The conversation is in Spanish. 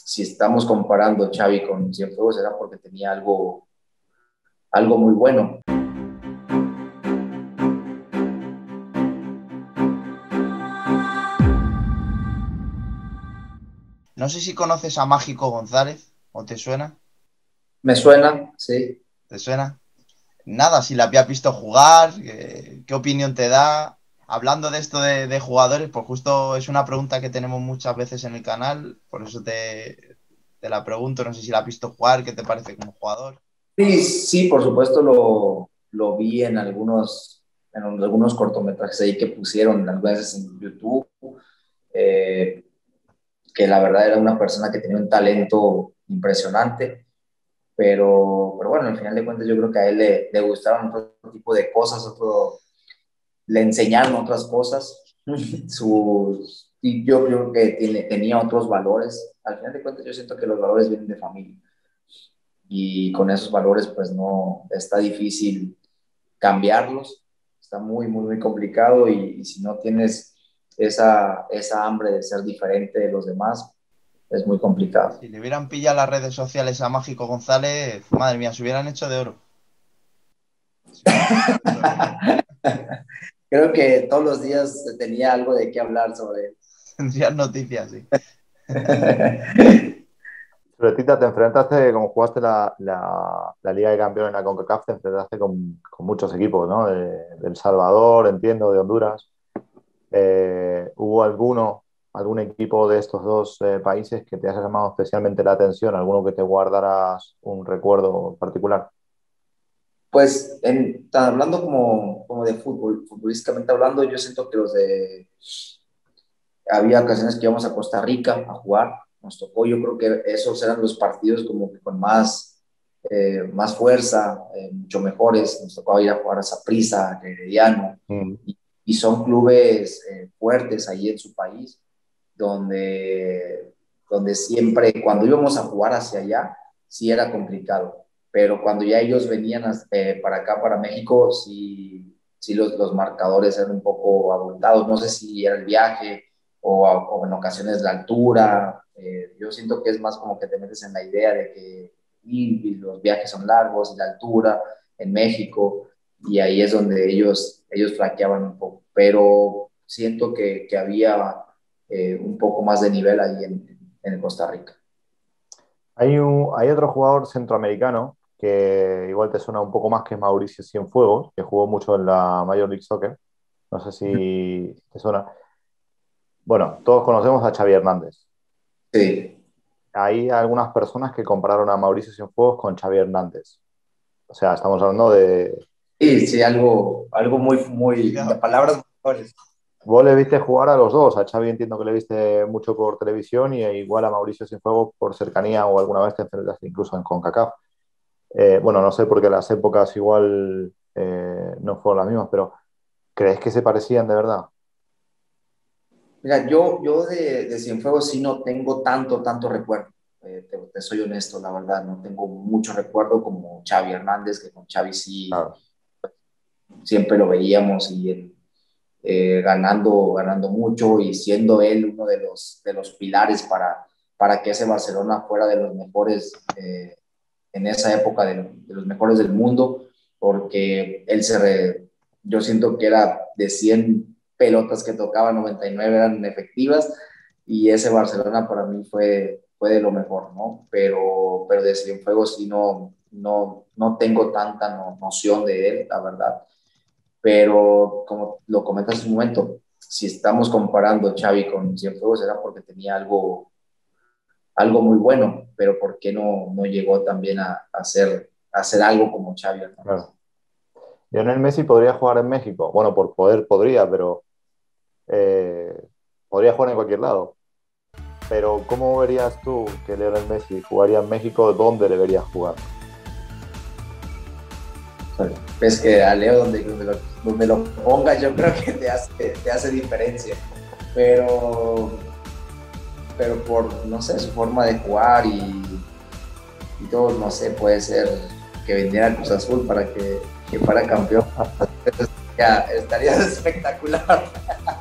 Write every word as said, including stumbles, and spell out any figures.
si estamos comparando Xavi con Cienfuegos era porque tenía algo, algo muy bueno. No sé si conoces a Mágico González, ¿o te suena? Me suena, sí. ¿Te suena? Nada, si la habías visto jugar, ¿qué, qué opinión te da? Hablando de esto de, de jugadores, pues justo es una pregunta que tenemos muchas veces en el canal, por eso te, te la pregunto, no sé si la has visto jugar, ¿qué te parece como jugador? Sí, sí, por supuesto lo, lo vi en algunos, en algunos cortometrajes ahí que pusieron algunas veces en YouTube, eh, que la verdad era una persona que tenía un talento impresionante, pero, pero bueno, al final de cuentas yo creo que a él le, le gustaron otro tipo de cosas, otro, le enseñaron otras cosas, sus, y yo creo que tiene, tenía otros valores. Al final de cuentas yo siento que los valores vienen de familia y con esos valores pues no, está difícil cambiarlos, está muy, muy, muy complicado y, y si no tienes esa, esa hambre de ser diferente de los demás, es muy complicado. Si le hubieran pillado las redes sociales a Mágico González, madre mía, se hubieran hecho de oro. Se hubieran hecho de oro, ¿eh? Creo que todos los días tenía algo de qué hablar sobre Tendrían noticias, sí. él. Pero Tita, te enfrentaste, como jugaste la, la, la Liga de Campeones en la CONCACAF, te enfrentaste con, con muchos equipos, ¿no? De, de El Salvador, entiendo, de Honduras. Eh, ¿hubo alguno, algún equipo de estos dos eh, países que te haya llamado especialmente la atención? ¿Alguno que te guardaras un recuerdo particular? Pues en, hablando como, como de fútbol, futbolísticamente hablando, yo siento que los de... Había ocasiones que íbamos a Costa Rica a jugar, nos tocó, yo creo que esos eran los partidos como que con más, eh, más fuerza, eh, mucho mejores, nos tocó ir a jugar a Saprissa, a Herediano, Mm. y, y son clubes eh, fuertes ahí en su país, donde, donde siempre, cuando íbamos a jugar hacia allá, sí era complicado, pero cuando ya ellos venían eh, para acá, para México, sí, sí los, los marcadores eran un poco abultados, no sé si era el viaje o, o en ocasiones la altura, eh, yo siento que es más como que te metes en la idea de que y, y los viajes son largos y la altura en México, y ahí es donde ellos, ellos flaqueaban un poco, pero siento que, que había eh, un poco más de nivel ahí en, en Costa Rica. Hay, un, hay otro jugador centroamericano que igual te suena un poco más, que es Mauricio Cienfuegos, que jugó mucho en la Major League Soccer. No sé si te suena. Bueno, todos conocemos a Xavi Hernández. Sí, Hay algunas personas que compararon a Mauricio Cienfuegos con Xavi Hernández. O sea, estamos hablando de... sí, sí, algo, algo muy, muy, de Cuidado. palabras mejores. Vos le viste jugar a los dos. A Xavi entiendo que le viste mucho por televisión y igual a Mauricio Cienfuegos por cercanía, o alguna vez te enfrentaste incluso en CONCACAF. Eh, bueno, no sé porque las épocas igual eh, no fueron las mismas, pero ¿crees que se parecían de verdad? Mira, yo, yo de, de Cienfuegos sí no tengo tanto, tanto recuerdo. Eh, te, te soy honesto, la verdad, no tengo mucho recuerdo como Xavi Hernández, que con Xavi sí Claro. siempre lo veíamos y él, eh, ganando, ganando mucho y siendo él uno de los, de los pilares para, para que ese Barcelona fuera de los mejores eh, en esa época, de, de, los mejores del mundo, porque él se re, yo siento que era de cien pelotas que tocaba, noventa y nueve eran efectivas, y ese Barcelona para mí fue, fue de lo mejor, ¿no? Pero, pero de Cienfuegos sí no, no, no tengo tanta no, noción de él, la verdad. Pero como lo comentas hace un momento, si estamos comparando Xavi con Cienfuegos era porque tenía algo, algo muy bueno, pero ¿por qué no, no llegó también a, a, hacer, a hacer algo como Xavi Hernández? Claro. Lionel Messi podría jugar en México. Bueno, por poder podría, pero eh, podría jugar en cualquier lado. Pero ¿cómo verías tú que Lionel Messi jugaría en México? ¿Dónde debería jugar? Ves que a Leo donde, donde, lo, donde lo pongas yo creo que te hace, te hace diferencia, pero, pero por, no sé, su forma de jugar y, y todo, no sé, puede ser que vendiera Cruz Azul para que, que fuera campeón. Estaría, estaría espectacular.